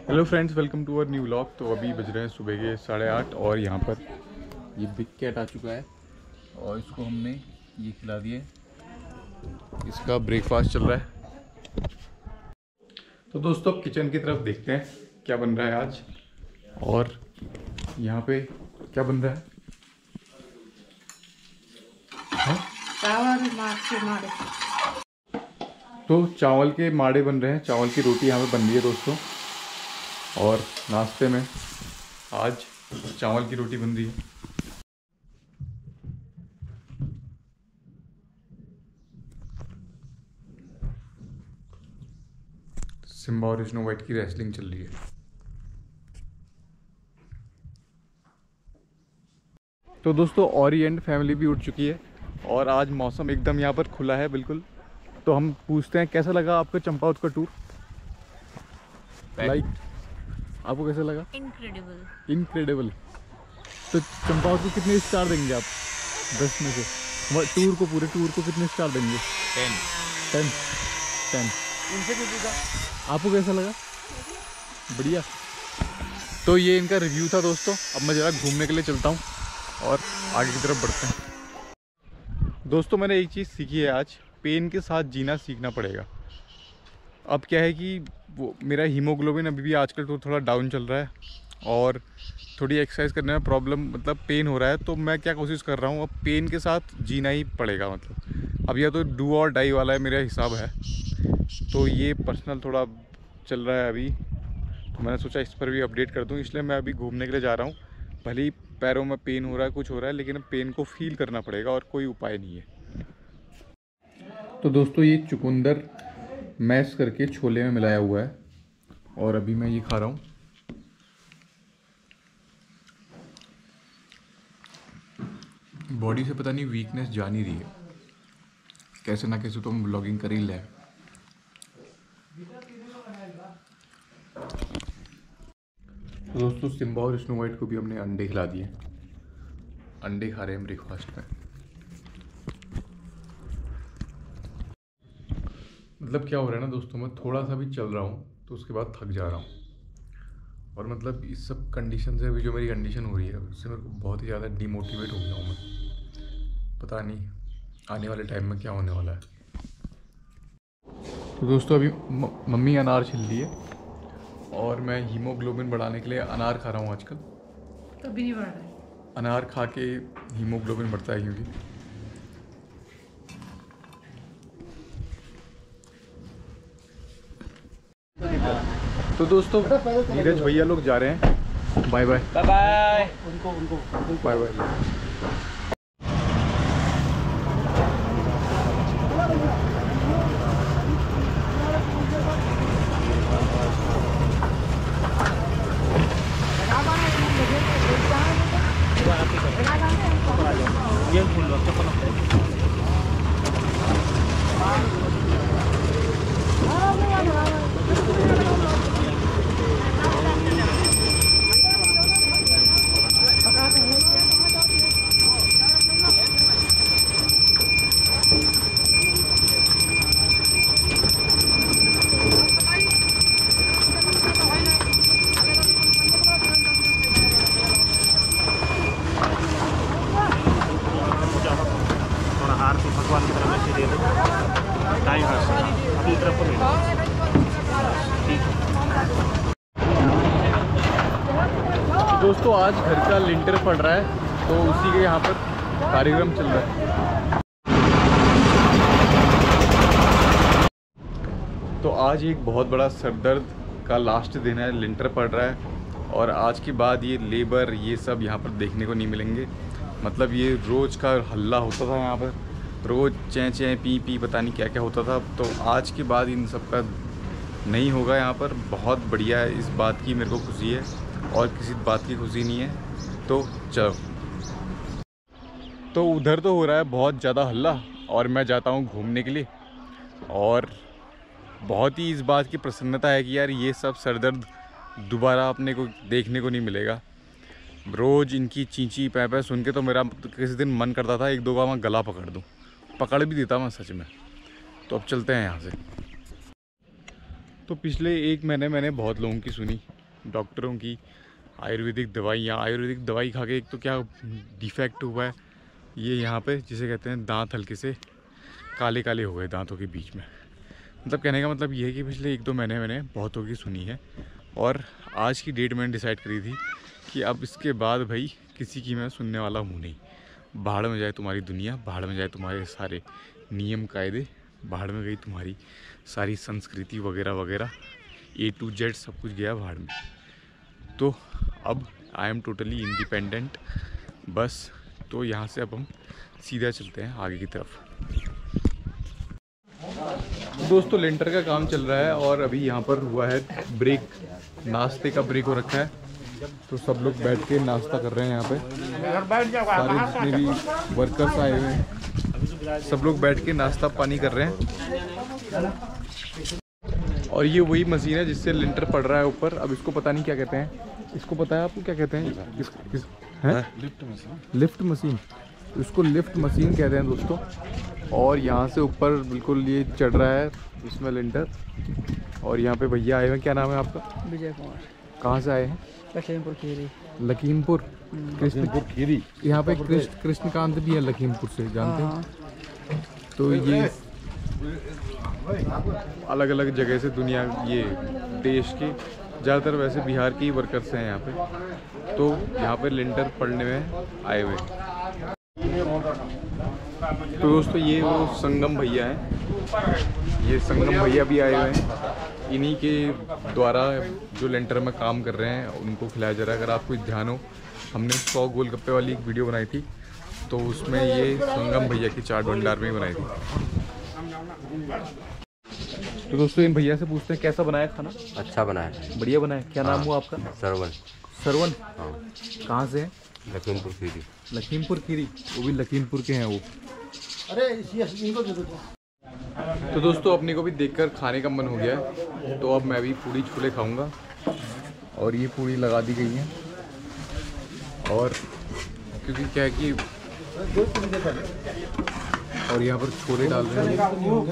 Hello friends, welcome to our new vlog. तो अभी बज रहे हैं सुबह के 8:30 और यहाँ पर ये बिग कैट आ चुका है और इसको हमने ये खिला दिए। इसका ब्रेकफास्ट चल रहा है। तो दोस्तों अब किचन की तरफ देखते हैं क्या बन रहा है आज। और यहाँ पे क्या बन रहा है? तो चावल के माड़े बन रहे हैं, चावल की रोटी यहाँ पे बन रही है दोस्तों। और नाश्ते में आज चावल की रोटी बन रही है। सिम्बा और स्नो वाइट की रेसलिंग चल रही है। तो दोस्तों ओरिएंट फैमिली भी उठ चुकी है और आज मौसम एकदम यहाँ पर खुला है बिल्कुल। तो हम पूछते हैं कैसा लगा आपका चंपावत का टूर। आपको कैसा लगा? इनक्रेडिबल। तो चंपावत को कितने स्टार देंगे आप 10 में से? पूरे टूर को कितने स्टार देंगे? 10। आपको कैसा लगा? बढ़िया। तो ये इनका रिव्यू था दोस्तों। अब मैं ज़रा घूमने के लिए चलता हूँ और आगे की तरफ बढ़ते हैं। दोस्तों मैंने एक चीज़ सीखी है आज, पेन के साथ जीना सीखना पड़ेगा। अब क्या है कि वो मेरा हीमोग्लोबिन अभी भी आजकल तो थोड़ा डाउन चल रहा है और थोड़ी एक्सरसाइज करने में प्रॉब्लम, मतलब पेन हो रहा है। तो मैं क्या कोशिश कर रहा हूँ, अब पेन के साथ जीना ही पड़ेगा। मतलब अब या तो डू और डाई वाला है मेरा हिसाब है। तो ये पर्सनल थोड़ा चल रहा है अभी, तो मैंने सोचा इस पर भी अपडेट कर दूँ, इसलिए मैं अभी घूमने के लिए जा रहा हूँ। भले ही पैरों में पेन हो रहा है, कुछ हो रहा है, लेकिन पेन को फील करना पड़ेगा और कोई उपाय नहीं है। तो दोस्तों ये चुकंदर मैश करके छोले में मिलाया हुआ है और अभी मैं ये खा रहा हूँ। बॉडी से पता नहीं वीकनेस जा नहीं रही है, कैसे ना कैसे तो हम ब्लॉगिंग कर ही ले। तो दोस्तों सिम्बा और स्नो वाइट को भी हमने अंडे खिला दिए। अंडे खा रहे हैं ब्रेकफास्ट में। मतलब क्या हो रहा है ना दोस्तों, मैं थोड़ा सा भी चल रहा हूँ तो उसके बाद थक जा रहा हूँ। और मतलब इस सब कंडीशन से अभी जो मेरी कंडीशन हो रही है उससे मेरे को बहुत ही ज़्यादा डिमोटिवेट हो गया हूँ मैं। पता नहीं आने वाले टाइम में क्या होने वाला है। तो दोस्तों अभी मम्मी अनार छिल रही है और मैं हीमोग्लोबिन बढ़ाने के लिए अनार खा रहा हूँ आजकल। तभी नहीं बढ़ रहा है। अनार खा के हीमोग्लोबिन बढ़ता है क्योंकि। तो दोस्तों नीरज भैया लोग जा रहे हैं। Bye bye bye bye. Bye bye. हार तो भगवान की तरफ से दे दो, ढाई हार से अपनी तरफ को ले लो। दोस्तों आज घर का लिंटर पड़ रहा है तो उसी के यहाँ पर कार्यक्रम चल रहा है। तो आज एक बहुत बड़ा सरदर्द का लास्ट दिन है, लिंटर पड़ रहा है और आज के बाद ये लेबर ये सब यहाँ पर देखने को नहीं मिलेंगे। मतलब ये रोज़ का हल्ला होता था यहाँ पर, रोज़ चैं चैं पी पी पता नहीं क्या क्या होता था। तो आज के बाद इन सब का नहीं होगा यहाँ पर। बहुत बढ़िया है, इस बात की मेरे को खुशी है और किसी बात की खुशी नहीं है। तो चलो, तो उधर तो हो रहा है बहुत ज़्यादा हल्ला और मैं जाता हूँ घूमने के लिए। और बहुत ही इस बात की प्रसन्नता है कि यार ये सब सरदर्द दोबारा अपने को देखने को नहीं मिलेगा। रोज़ इनकी चींची पै सुन के तो मेरा किसी दिन मन करता था एक दो का मैं गला पकड़ दूँ, पकड़ भी देता मैं सच में। तो अब चलते हैं यहाँ से। तो पिछले 1 महीने मैंने बहुत लोगों की सुनी डॉक्टरों की आयुर्वेदिक दवाइयाँ। आयुर्वेदिक दवाई खा के एक तो क्या डिफेक्ट हुआ है, ये यहाँ पे जिसे कहते हैं दांत हल्के से काले काले हो गए दांतों के बीच में। मतलब कहने का मतलब ये है कि पिछले 1-2 महीने मैंने बहुतों की सुनी है, और आज की डेट मैंने डिसाइड करी थी कि अब इसके बाद भाई किसी की मैं सुनने वाला हूँ नहीं। भाड़ में जाए तुम्हारी दुनिया, भाड़ में जाए तुम्हारे सारे नियम कायदे, भाड़ में गई तुम्हारी सारी संस्कृति वगैरह वगैरह, A to Z सब कुछ गया भाड़ में। तो अब आई एम टोटली इंडिपेंडेंट बस। तो यहाँ से अब हम सीधा चलते हैं आगे की तरफ। दोस्तों लेंटर का काम चल रहा है और अभी यहाँ पर हुआ है ब्रेक, नाश्ते का ब्रेक हो रखा है। तो सब लोग बैठ के नाश्ता कर रहे हैं यहाँ पे, सारे जितने भी वर्कर्स आए हुए हैं सब लोग बैठ के नाश्ता पानी कर रहे हैं। और ये वही मशीन है जिससे लिंटर पड़ रहा है ऊपर। अब इसको पता नहीं क्या कहते हैं, इसको पता है आपको क्या कहते हैं? Lift machine. लिफ्ट मशीन, इसको लिफ्ट मशीन कहते हैं दोस्तों। और यहाँ से ऊपर बिल्कुल ये चढ़ रहा है इसमें लिंटर। और यहाँ पे भैया आए हुए हैं, क्या नाम है आपका? विजय कुमार। कहाँ से आए हैं? लखीमपुर खीरी। लखीमपुर कृष्णपुर खीरी। यहाँ पे कृष्णकांत भी है लखीमपुर से, जानते हैं? तो ये अलग अलग जगह से दुनिया, ये देश के ज़्यादातर वैसे बिहार के ही वर्कर्स हैं यहाँ पे। तो यहाँ पे लिंटर पड़ने में आए हुए। तो दोस्तों ये वो संगम भैया हैं, ये संगम भैया भी आए हुए हैं। इन्हीं के द्वारा जो लेंटर में काम कर रहे हैं उनको खिलाया जा रहा है। अगर आपको ध्यान हो, हमने 100 गोलगप्पे वाली एक वीडियो बनाई थी, तो उसमें ये संगम भैया की चाट भंडार में ही बनाई थी। तो दोस्तों इन भैया से पूछते हैं कैसा बनाया खाना? अच्छा बनाया, बढ़िया बनाया। क्या नाम हुआ आपका? सरवन। सरवन? हाँ। कहाँ से हैं? लखीमपुर खीरी। लखीमपुर खीरी, वो भी लखीमपुर के हैं वो। अरे इनको दे दो। तो दोस्तों अपने को भी देखकर खाने का मन हो गया है, तो अब मैं भी पूड़ी छोले खाऊंगा। और ये पूड़ी लगा दी गई है, और क्योंकि क्या है कि और यहाँ पर छोले डाल रहे हैं।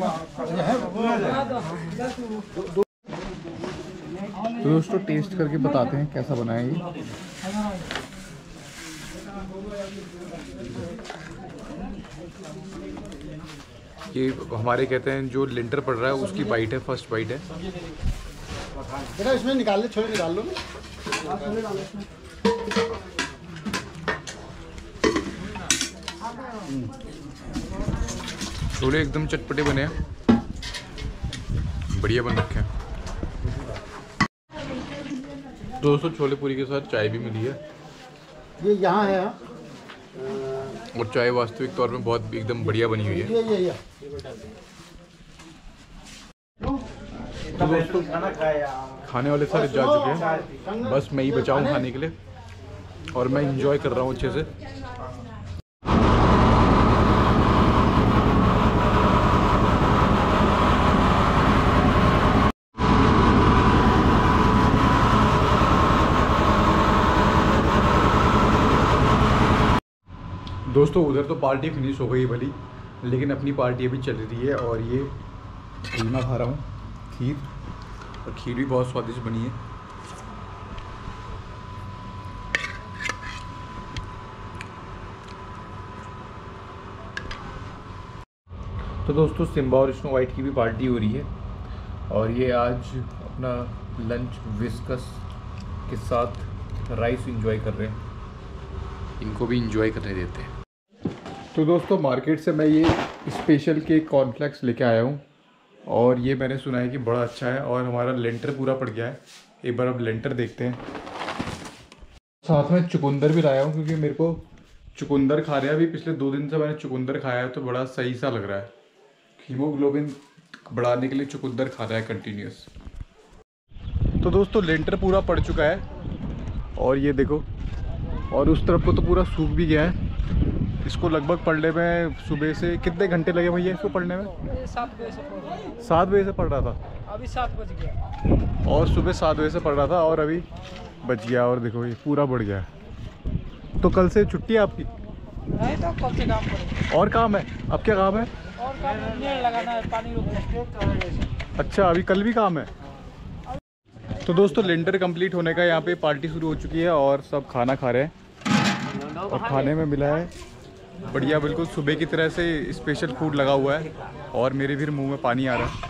तो दोस्तों टेस्ट करके बताते हैं कैसा बना है ये हमारे कहते हैं जो लिंटर पड़ रहा है उसकी बाइट है, फर्स्ट बाइट है। बेटा इसमें निकाल ले, छोले निकाल लो। छोले एकदम चटपटे बने हैं, बढ़िया बन रखे हैं। दोस्तों छोले पूरी के साथ चाय भी मिली है। ये यहाँ है और चाय वास्तविक तौर में बहुत एकदम बढ़िया बनी हुई है। ये तो दोस्तों खाने वाले सारे जा चुके हैं, बस मैं ही बचा हूँ खाने के लिए, और मैं इंजॉय कर रहा हूँ अच्छे से। दोस्तों उधर तो पार्टी फिनिश हो गई भली, लेकिन अपनी पार्टी अभी चल रही है। और ये कीमा खा रहा हूँ, खीर, और खीर भी बहुत स्वादिष्ट बनी है। तो दोस्तों सिम्बा और स्नो वाइट की भी पार्टी हो रही है, और ये आज अपना लंच विस्कस के साथ राइस एंजॉय कर रहे हैं। इनको भी एंजॉय करने देते हैं। तो दोस्तों मार्केट से मैं ये स्पेशल के कॉर्नफ्लेक्स लेके आया हूँ, और ये मैंने सुना है कि बड़ा अच्छा है। और हमारा लेंटर पूरा पड़ गया है, एक बार अब लेंटर देखते हैं। साथ में चुकंदर भी लाया हूँ, क्योंकि मेरे को चुकंदर खा रहे हैं। अभी पिछले 2 दिन से मैंने चुकंदर खाया है, तो बड़ा सही सा लग रहा है। हीमोग्लोबिन बढ़ाने के लिए चुकंदर खा रहा है कंटिन्यूस। तो दोस्तों लेंटर पूरा पड़ चुका है, और ये देखो, और उस तरफ को तो पूरा सूख भी गया है। इसको लगभग पढ़ने में सुबह से कितने घंटे लगे भैया इसको पढ़ने में? 7 बजे से पढ़ रहा हूँ। 7 बजे से पढ़ रहा था, अभी 7 बज गया। और सुबह 7 बजे से पढ़ रहा था, और अभी बच गया। और देखो ये पूरा बढ़ गया है। तो कल से छुट्टी है आपकी? नहीं तो कल से काम करेंगे। और काम है? अब क्या काम है? और काम पेड़ लगाना है, पानी रोकना है। अच्छा अभी कल भी काम है। तो दोस्तों लेंटर कंप्लीट होने का यहाँ पे पार्टी शुरू हो चुकी है और सब खाना खा रहे हैं। और खाने में मिला है बढ़िया, बिल्कुल सुबह की तरह से स्पेशल फूड लगा हुआ है और मेरे भी मुंह में पानी आ रहा है।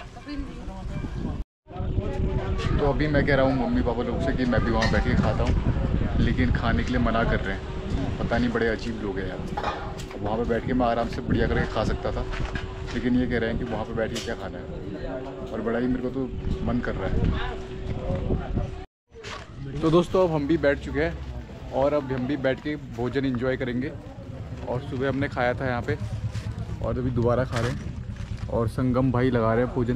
तो अभी मैं कह रहा हूँ मम्मी पापा लोग से कि मैं भी वहाँ बैठ के खाता हूँ, लेकिन खाने के लिए मना कर रहे हैं। पता नहीं, बड़े अजीब लोग हैं यार। वहाँ पे बैठ के मैं आराम से बढ़िया करके खा सकता था, लेकिन ये कह रहे हैं कि वहाँ पे बैठ के क्या खाना है, और बड़ा ही मेरे को तो मन कर रहा है। तो दोस्तों अब हम भी बैठ चुके हैं और अब हम भी बैठ के भोजन एंजॉय करेंगे। और सुबह हमने खाया था यहाँ पे और अभी दोबारा खा रहे हैं और संगम भाई लगा रहे हैं भोजन।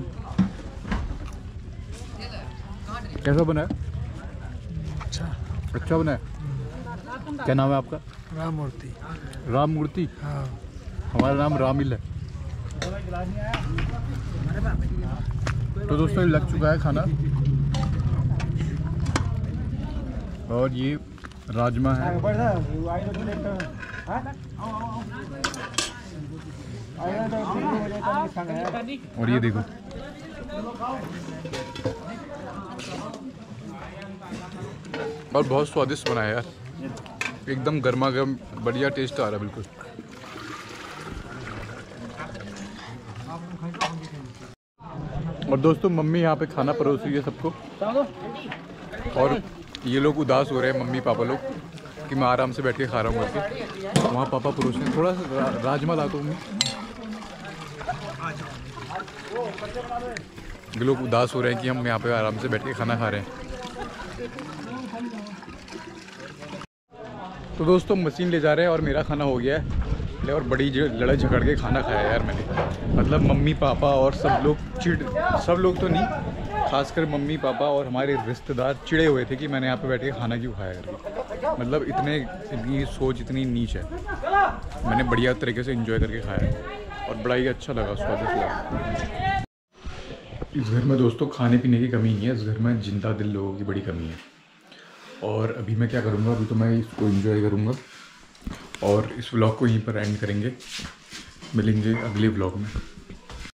कैसा बना है? अच्छा बना है। क्या नाम है आपका? राम मूर्ति। राम मूर्ति? हाँ। हमारा नाम रामिल है। तो दोस्तों ये लग चुका है खाना और ये राजमा है और ये देखो और बहुत स्वादिष्ट बना है यार, एकदम गर्मा गर्म बढ़िया टेस्ट आ रहा है बिल्कुल। और दोस्तों मम्मी यहाँ पे खाना परोस रही है सबको और ये लोग उदास हो रहे हैं मम्मी पापा लोग कि मैं आराम से बैठ के खा रहा हूँ करके। वहाँ पापा परोस रहे हैं। थोड़ा सा राजमा ला दो मम्मी। ये लोग उदास हो रहे हैं कि हम यहाँ पे आराम से बैठ के खाना खा रहे हैं। तो दोस्तों मशीन ले जा रहे हैं और मेरा खाना हो गया है और बड़ी लड़ाई झगड़ के खाना खाया यार मैंने। मतलब मम्मी पापा और सब लोग तो नहीं, खासकर मम्मी पापा और हमारे रिश्तेदार चिड़े हुए थे कि मैंने यहाँ पे बैठ के खाना क्यों खाया करके। मतलब इतनी सोच इतनी नीच है। मैंने बढ़िया तरीके से एंजॉय करके खाया और बड़ा ही अच्छा लगा, स्वादिष्ट लगा। इस घर में दोस्तों खाने पीने की कमी नहीं है, इस घर में जिंदा दिल लोगों की बड़ी कमी है। और अभी मैं क्या करूँगा, अभी तो मैं इसको एंजॉय करूँगा और इस व्लॉग को यहीं पर एंड करेंगे। मिलेंगे अगले व्लॉग में।